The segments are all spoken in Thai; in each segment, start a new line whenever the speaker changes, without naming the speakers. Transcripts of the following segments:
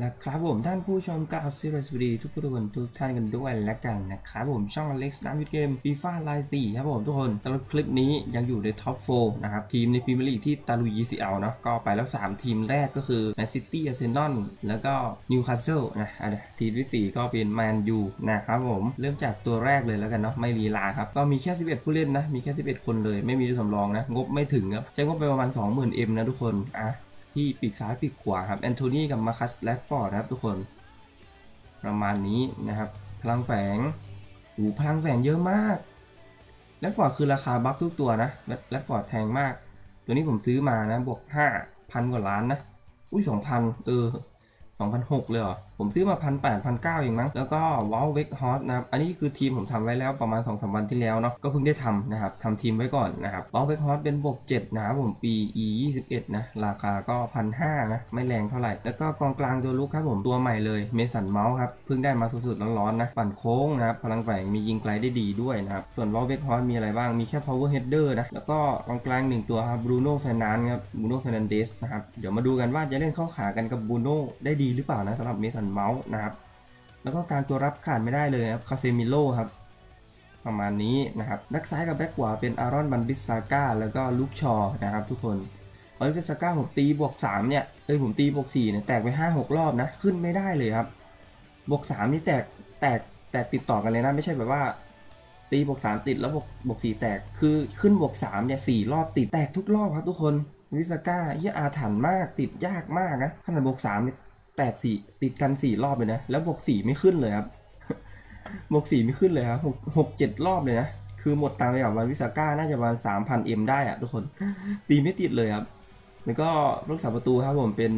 นะครับผมท่านผู้ชมกล่าวสวัสดีทุกคนทุกท่านกันด้วยและกันนะครับผมช่องอเล็กซ์น้ำวิดเกมฟีฟ่าไลน์4ครับผมทุกคนสำหรับคลิปนี้ยังอยู่ในท็อป4นะครับทีมในพรีเมียร์ลีกที่ตะลุย UCL เนาะก็ไปแล้ว3ทีมแรกก็คือแมนซิตี้อาร์เซนอลแล้วก็นิวคาสเซิลนะทีมที่4ก็เป็นแมนยูนะครับผมเริ่มจากตัวแรกเลยแล้วกันเนาะไม่ลีลาครับก็มีแค่11ผู้เล่นนะมีแค่11คนเลยไม่มีตัวสำรองนะงบไม่ถึงครับใช้งบไปประมาณ 20,000 M นะทุกคนที่ปีกซ้ายปีกขวาครับแอนโทนีกับมาคัสแรดฟอร์ดนะครับทุกคนประมาณนี้นะครับพลังแฝงพลังแฝงเยอะมากแรดฟอร์ดคือราคาบัฟทุกตัวนะแรดฟอร์ดแพงมากตัวนี้ผมซื้อมานะบวก 5,000 กว่าล้านนะ2,000 2,600เลยเหรอผมซื้อมา 1,800 1,900 เองมั้งแล้วก็วอลเวกฮอสนะครับอันนี้คือทีมผมทำไว้แล้วประมาณ 2-3 วันที่แล้วเนาะก็เพิ่งได้ทำนะครับทำทีมไว้ก่อนนะครับวอลเวกฮอสเป็นบวก 7นะครับผมปี E21 นะราคาก็ 1,500 นะไม่แรงเท่าไหร่แล้วก็กองกลางตัวลุกครับผมตัวใหม่เลยเมสันเมาส์ครับเพิ่งได้มาสดๆร้อนๆนะปั่นโค้งนะครับพลังแฝงมียิงไกลได้ดีด้วยนะครับส่วนวอลเวกฮอสมีอะไรบ้างมีแค่ power header นะแล้วก็กองกลาง1ตัวครับบรูโน่เฟรนันด์ครับบรูโน่เฟรนันเดสนะครับเดี๋ยวมาดูกันว่าจะเล่นเข้าขากันกับบรูโน่ได้ดีหรือเปล่านะสำหรับเมสันเมาส์นะครับแล้วก็การตัวรับขาดไม่ได้เลยครับคาเซมิโร่ครับประมาณนี้นะครับแบ็กซ้ายกับแบ็กขวาเป็นอารอนบันบิสซาก้าแล้วก็ลูกชอนะครับทุกคนบันบิสซาก้าผมตีบวก3เนี่ยผมตีบวก4เนี่ยแตกไป 5-6 รอบนะขึ้นไม่ได้เลยครับบวก3นี่แตกติดต่อกันเลยนะไม่ใช่แบบว่าตีบวก3ติดแล้วบวก4แตกคือขึ้นบวก3เนี่ย4รอบติดแตกทุกรอบครับทุกคนบิสซาก้าอาถรรพ์มากติดยากมากนะขนาดบวก3เนี่ยแตก4ติดกัน4รอบเลยนะแล้วบวก4ไม่ขึ้นเลยครับบวก4ไม่ขึ้นเลยครับ6-7 รอบเลยนะคือหมดตังค์ไปกับวันวิสาก้าน่าจะประมาณ 3,000 M ได้อะทุกคนตีไม่ติดเลยครับแล้วก็รักษาประตูครับผมเป็น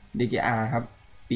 DKR ครับปี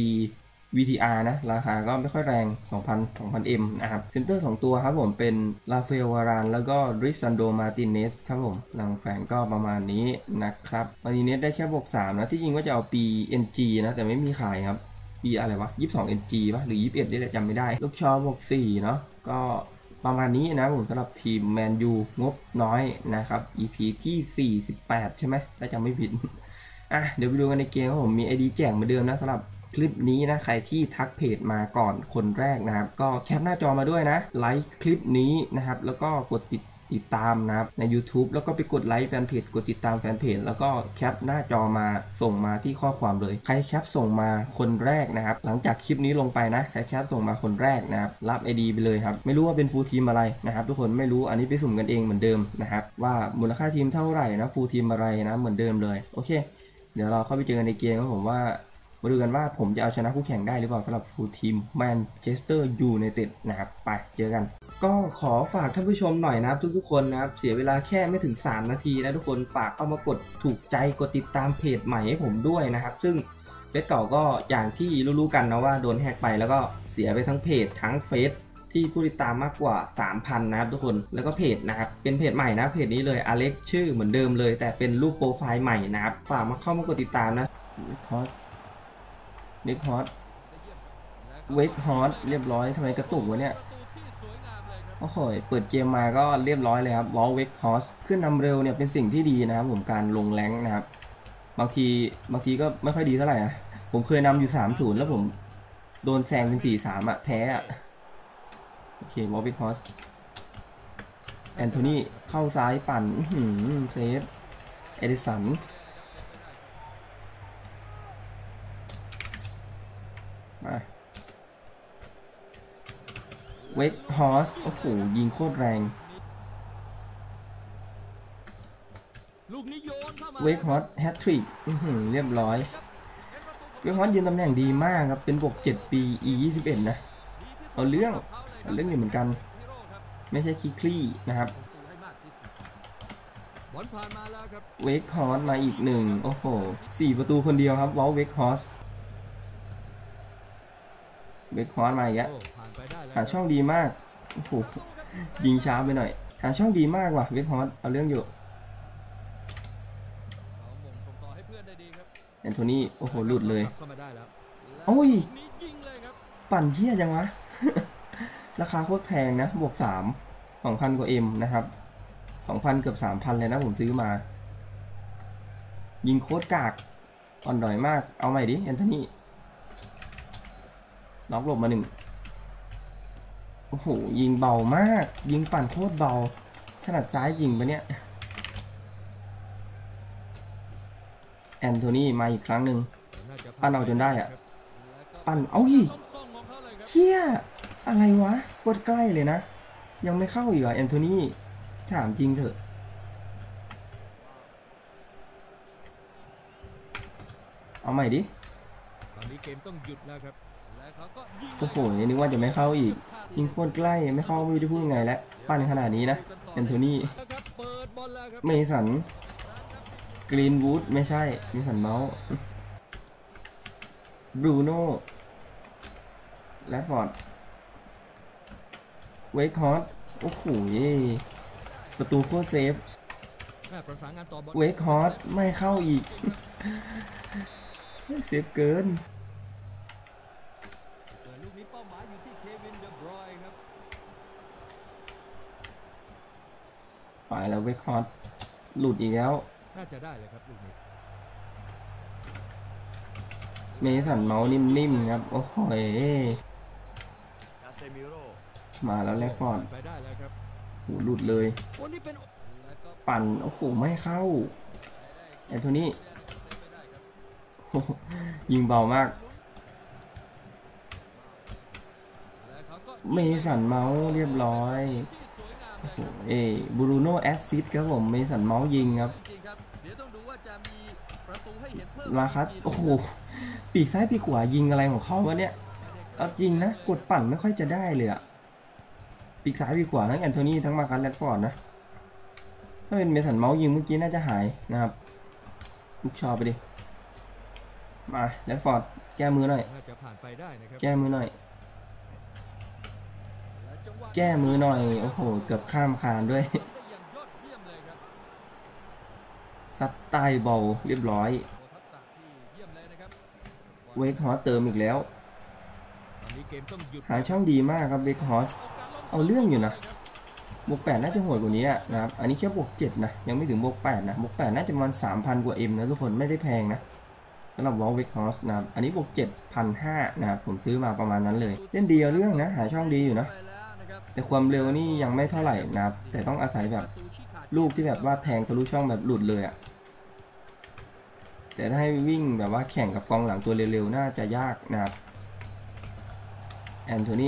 VTR นะราคาก็ไม่ค่อยแรง 2,000 M นะครับเซนเตอร์2ตัวครับผมเป็นลาเฟลวารานแล้วก็ริซันโดมาติเนสครับผมหลังแฝงก็ประมาณนี้นะครับมาติเนสได้แค่บวก3นะที่จริงว่าจะเอาปี NG นะแต่ไม่มีขายครับปีอะไรวะ22 NG ป่ะหรือ21นี่แหละจำไม่ได้ลูกชอบวก4เนาะก็ประมาณนี้นะผมสำหรับทีมแมนยูงบน้อยนะครับ EP ที่48ใช่ไหมถ้าจำไม่ผิดเดี๋ยวไปดูกันในเกมครับผมมี ID แจกเหมือนเดิมนะสำหรับคลิปนี้นะใครที่ทักเพจมาก่อนคนแรกนะครับก็แคปหน้าจอมาด้วยนะไลค์คลิปนี้นะครับแล้วก็กดติดตามนะครับใน YouTube แล้วก็ไปกดไลค์แฟนเพจกดติดตามแฟนเพจแล้วก็แคปหน้าจอมาส่งมาที่ข้อความเลยใครแคปส่งมาคนแรกนะครับหลังจากคลิปนี้ลงไปนะใครแคปส่งมาคนแรกนะครับรับ ID ไปเลยครับไม่รู้ว่าเป็นฟูลทีมอะไรนะครับทุกคนไม่รู้อันนี้ไปสุ่มกันเองเหมือนเดิมนะครับว่ามูลค่าทีมเท่าไหร่นะฟูลทีมอะไรนะเหมือนเดิมเลยโอเคเดี๋ยวเราเข้าไปเจอกันในเกมครับผมว่ามาดูกันว่าผมจะเอาชนะคู่แข่งได้หรือเปล่าสำหรับฟูลทีมแมนเชสเตอร์ยูไนเต็ดนะครับไปเจอกันก็ขอฝากท่านผู้ชมหน่อยนะครับทุกคนนะครับเสียเวลาแค่ไม่ถึง3นาทีนะทุกคนฝากเข้ามากดถูกใจกดติดตามเพจใหม่ให้ผมด้วยนะครับซึ่งเฟซเก่าก็อย่างที่รู้ๆกันนะว่าโดนแฮกไปแล้วก็เสียไปทั้งเพจทั้งเฟซที่ผู้ติดตามมากกว่า 3,000 นะครับทุกคนแล้วก็เพจนะครับเป็นเพจใหม่นะเพจนี้เลยอเล็กชื่อเหมือนเดิมเลยแต่เป็นรูปโปรไฟล์ใหม่นะครับฝากมาเข้ามากดติดตามนะเวกฮอสเรียบร้อยทำไมกระตุกวะเนี่ยโอ้โหเปิดเกมมาก็เรียบร้อยเลยครับวอลเวกฮอสขึ้นนำเร็วเนี่ยเป็นสิ่งที่ดีนะครับผมการลงแรงนะครับบางทีก็ไม่ค่อยดีเท่าไหร่นะผมเคยนำอยู่ 3-0 แล้วผมโดนแซงเป็น 4-3 แพ้โอเควอลเวกฮอสแอนโทนีเข้าซ้ายปั่นเซฟเอดิสันมาเวกฮอสโอ้โหยิงโคตรแรงเวกฮอสแฮตทริกเรียบร้อยเวกฮอสยืนตำแหน่งดีมากครับเป็นบวก7ปี E21 นะเอาเรื่องอยู่เหมือนกันไม่ใช่คิคลี่นะครับเวกฮอสมาอีก1โอ้โห4ประตูคนเดียวครับวอลเวกฮอสมาอีกแล้วหาช่องดีมากโอ้โหยิงช้าไปหน่อยหาช่องดีมากว่ะเวกฮอสเอาเรื่องอยู่แอนโทนีโอ้โหหลุดเลยโอ้ยปั่นเที่ยจังวะ ราคาโคตรแพงนะบวก2,000 กว่า M นะครับ 2,000 เกือบ 3,000 เลยนะผมซื้อมายิงโคตรกากอ่อนดอยมากเอาใหม่ดิแอนโทนีล็อกหลบมาหนึ่งโอ้โหยิงเบามากยิงปั่นโคตรเบาถนัดซ้ายยิงปะเนี่ยแอนโทนีมาอีกครั้งหนึ่งปั้นเอาจนได้อะปั้นเอาอีกเชี่ยอะไรวะโคตรใกล้เลยนะยังไม่เข้าอีกเหรอแอนโทนีถามจริงเถอะเอาใหม่ดิ
ตอนนี้เกมต้องหยุดแล้วครับและเขาก็ยิง
โอ้โหนึกว่าจะไม่เข้าอีกยิงโคตรใกล้ไม่เข้าไม่รู้จะพูดยังไงแล้วปั้นขนาดนี้นะแอนโทนีเมสันกรีนวูดไม่ใช่เมสันเมาส์บรูโน่แรดฟอร์ดเวคฮอร์โอ้โหประตูโคตรเซฟเวคฮอร์ไม่เข้าอีกเซฟเกิน
ลูกนี้เป้าหมายอยู่ที่เควินเดบรอยน์ครับ
ไปแล้วเวคฮอร์หลุดอีกแล้ว
น่าจะได้เลยครับลูกนี้
เมสันเมาส์นิ่มๆครับโอ้โหมาแล้วแรดฟอร์ด
ไปได้แล้วครับ
หลุดเลยปั่นโอ้โหไม่เข้าแอนโทนียิงเบามากเมสันเมาส์เรียบร้อยโอ้โหบรูโน่แอสซิสต์ครับผมเมสันเมาส์ยิงครับมาคัสโอ้โหปีกซ้ายปีกขวายิงอะไรของเขาวะเนี่ยเอาจริงนะกดปั่นไม่ค่อยจะได้เลยอะปีกซ้ายปีกขวาทั้งแอนโทนีทั้งมาคัสแรดฟอร์ดนะถ้าเป็นเมสันเมาส์ยิงเมื่อกี้น่าจะหายนะครับลูกชอไปดิมาแรดฟอร์ดแก้มือหน่อยแก้มือหน่อยแก้มือหน่อยโอ้โหเกือบข้ามคานด้วยซัดใต้บอลเรียบร้อยเวคฮอสเติมอีกแล้วหาช่องดีมากครับเวคฮอสเอาเรื่องอยู่นะบวก8น่าจะโหดกว่านี้นะครับอันนี้แค่บวก7นะยังไม่ถึงบวก8นะบวก8น่าจะประมาณ 3,000 กว่า M นะทุกคนไม่ได้แพงนะสำหรับวอลเวคฮอสนะครับอันนี้บวก 7,500 นะครับผมซื้อมาประมาณนั้นเลยเล่นดีเอาเรื่องนะหาช่องดีอยู่นะแต่ความเร็วนี่ยังไม่เท่าไหร่นะครับแต่ต้องอาศัยแบบลูกที่แบบว่าแทงทะลุช่องแบบหลุดเลยอะแต่ถ้าให้วิ่งแบบว่าแข่งกับกองหลังตัวเร็วๆน่าจะยากนะครับแอนโทนี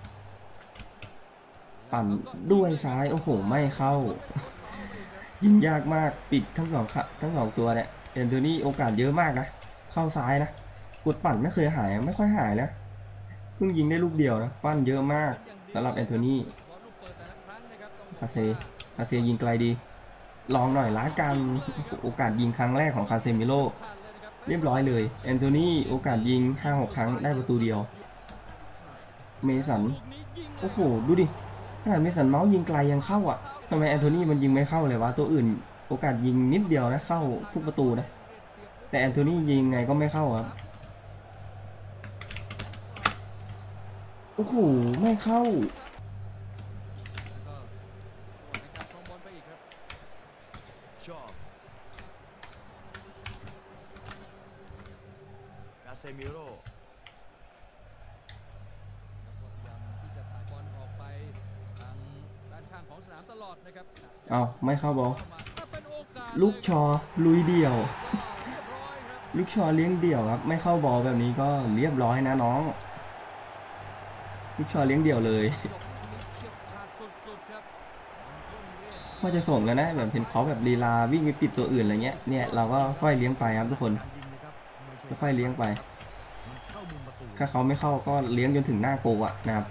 ปั่นด้วยซ้ายโอ้โหไม่เข้ายิงยากมากปิดทั้งสองตัวเนี่ยแอนโทนีโอกาสเยอะมากนะเข้าซ้ายนะกดปั่นไม่เคยหายไม่ค่อยหายนะเพิ่งยิงได้ลูกเดียวนะปั้นเยอะมากสำหรับแอนโทนีคาเซยิงไกลดีลองหน่อยล้ากันโอกาสยิงครั้งแรกของคาเซมิโร่เรียบร้อยเลยแอนโทนีโอกาสยิง 5-6 ครั้งได้ประตูเดียวเมสันโอ้โหดูดิขนาดเมสันเมาส์ยิงไกลยังเข้าอ่ะทำไมแอนโทนีมันยิงไม่เข้าเลยวะตัวอื่นโอกาสยิงนิดเดียวนะเข้าทุกประตูนะแต่แอนโทนียิงไงก็ไม่เข้าครับโอ้โหไม่เข้ากาเซมิโร่ที่จะถ่ายบอลออกไปทางด้านข้างของสนามตลอดนะครับเอาไม่เข้าบอลลูกชอลุยเดี่ยวลูกชอเลี้ยงเดี่ยวครับไม่เข้าบอลแบบนี้ก็เรียบร้อยนะน้องลูกชอเลี้ยงเดี่ยวเลยว่าจะส่งแล้วนะแบบเห็นเขาแบบลีลาวิ่งไปปิดตัวอื่นอะไรเงี้ยเนี่ยเราก็ค่อยเลี้ยงไปครับทุกคนค่อยเลี้ยงไปถ้าเขาไม่เข้าก็เลี้ยงจนถึงหน้าโกะนะครับ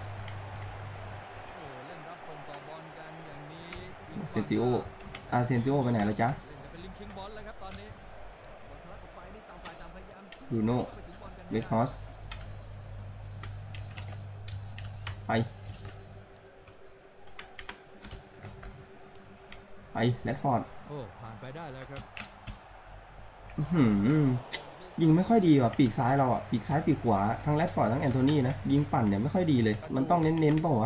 เซนซิโอเซนซิโอไปไหนแล้วจ๊ะบรูโน่เวคฮอสไปแรดฟอร์ด
ผ่านไปได้แล้วครับ
ยิงไม่ค่อยดีว่ะปีกซ้ายเราอ่ะปีกซ้ายปีกขวาทั้งแรดฟอร์ดทั้งแอนโทนีนะยิงปั่นเนี่ยไม่ค่อยดีเลยมันต้องเน้นๆเปล่าวะ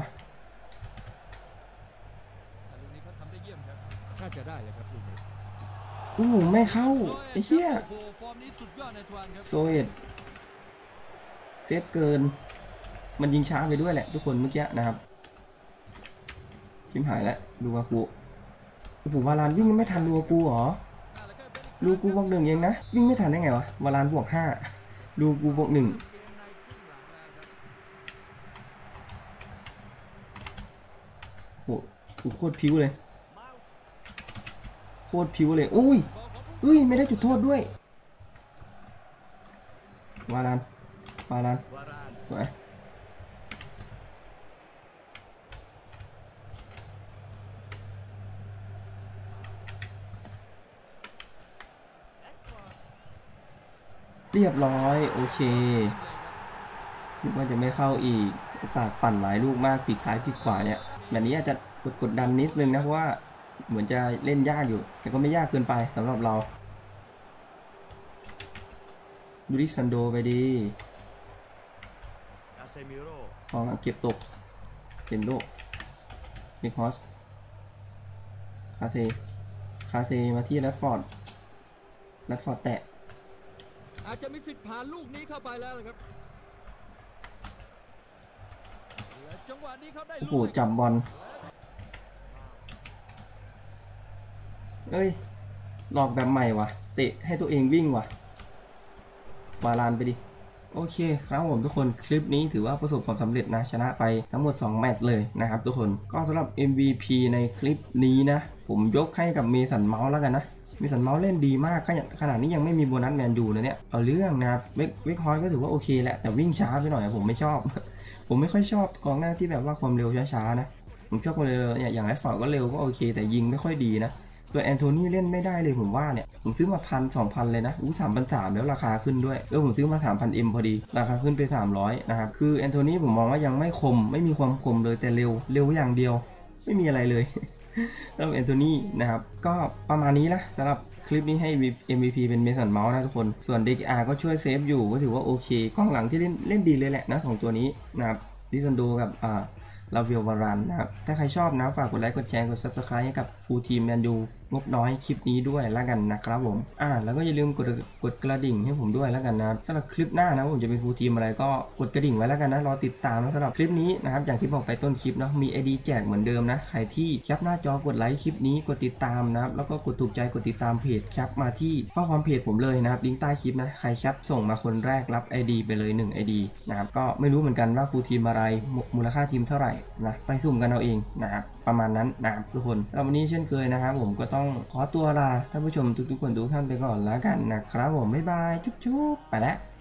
ลูกนี้เขาทำได้เยี่ยมครับน่าจะได้เลยครับลูกนี้
ไม่เข้าไอ้เหี้ยโซเอ็ดเซฟเกินมันยิงช้าไปด้วยแหละทุกคนเมื่อกี้นะครับชิมหายแล้วลูกากูโอ้โหวาลานวิ่งไม่ทันลูกากูเหรอลูกูบวก 1เองนะวิ่งไม่ทันได้ไงวะวาลานบวก 5ลูกูบวก 1โอ้โหโคตรพิ้วเลยโคตรพิ้วเลยอุ้ยไม่ได้จุดโทษด้วยวาลานสวยเรียบร้อยโอเคนึกว่าจะไม่เข้าอีกโอกาสปั่นหลายลูกมากปีกซ้ายปีกขวาเนี่ยแบบนี้อาจจะกดดันนิดนึงนะเพราะว่าเหมือนจะเล่นยากอยู่แต่ก็ไม่ยากเกินไปสำหรับเราดูดิซันโดไปดีพอเก็บตกเซนโดเน็กฮอสคาเซมาที่แรดฟอร์ดแตะ
อาจจะมีสิทธิ์ผ่านลูกนี้เข้าไปแล้วครับและจังหวะนี้เขาได้ลูก
โอ้โหจับบอลเอ้ยหลอกแบบใหม่ว่ะเตะให้ตัวเองวิ่งว่ะวาลานไปดิโอเคครับผมทุกคนคลิปนี้ถือว่าประสบความสำเร็จนะชนะไปทั้งหมด2แมตช์เลยนะครับทุกคนก็สำหรับ MVP ในคลิปนี้นะผมยกให้กับเมสันเมาส์แล้วกันนะเมสันเมาส์เล่นดีมากขนาดนี้ยังไม่มีโบนัสแมนยูเลยเนี่ยเอาเรื่องนะครับเวกฮอร์ก็ถือว่าโอเคแหละแต่วิ่งช้าไปหน่อยผมไม่ชอบ ผมไม่ค่อยชอบกองหน้าที่แบบว่าความเร็วช้าๆนะผมชอบความเร็วอย่างไรฝ่าก็เร็วก็โอเคแต่ยิงไม่ค่อยดีนะส่วนแอนโทนีเล่นไม่ได้เลยผมว่าเนี่ยผมซื้อมา1,000-2,000เลยนะ3,300แล้วราคาขึ้นด้วยผมซื้อมา3,000 พอดีราคาขึ้นไป300นะครับคือแอนโทนีผมมองว่ายังไม่คมไม่มีความคมเลยแต่เร็วอย่างเดียวไม่มีอะไรเลยแล้วแอนโทนีนะครับก็ประมาณนี้นะสำหรับคลิปนี้ให้ MVP เป็นเมสันเมาส์นะทุกคนส่วน DKR ก็ช่วยเซฟอยู่ก็ถือว่าโอเคกองหลังที่เล่นดีเลยแหละนะ2ตัวนี้นะครับดิซันโดกับลาเวลวารันนะครับถ้าใครชอบนะฝากกดไลค์กดแชร์กด Subscribe ให้กับฟูลทีมแมนยูงบน้อยคลิปนี้ด้วยแล้วกันนะครับผมแล้วก็อย่าลืมกดกระดิ่งให้ผมด้วยแล้วกันนะสำหรับคลิปหน้านะผมจะเป็นฟูลทีมอะไรก็กดกระดิ่งไว้แล้วกันนะรอติดตามนะสำหรับคลิปนี้นะครับอย่างที่บอกไปต้นคลิปนะมี ID แจกเหมือนเดิมนะใครที่แคปหน้าจอกดไลค์คลิปนี้กดติดตามนะครับแล้วก็กดถูกใจกดติดตามเพจแคปมาที่ข้อความเพจผมเลยนะครับลิงก์ใต้คลิปนะใครแคปส่งมาคนแรกรับ ID ไปเลย1 ID นะครับก็ไม่รู้เหมือนกันว่าฟูลทีมอะไรมูลค่าทีมเท่าไหร่นะไปสุ่มกันเอาเองนะครับประมาณนั้นนะครับทุกคนแล้ววันนี้เช่นเคยนะครับผมก็ต้องขอตัวลาท่านผู้ชมทุกคนทุกท่านไปก่อนแล้วกันนะครับผมบ๊ายบายจุ๊บๆไปแล้ว